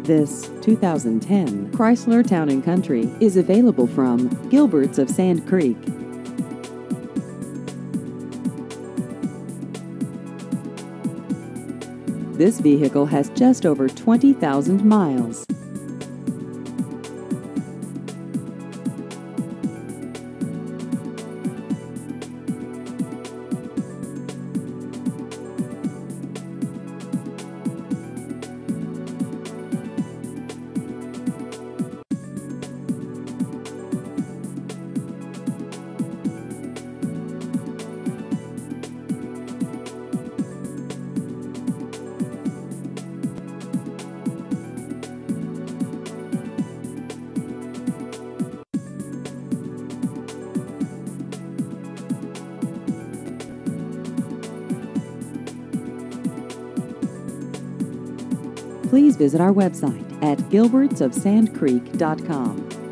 This 2010 Chrysler Town & Country is available from Gilbert's of Sand Creek. This vehicle has just over 20,000 miles. Please visit our website at gilbertsofsandcreek.com.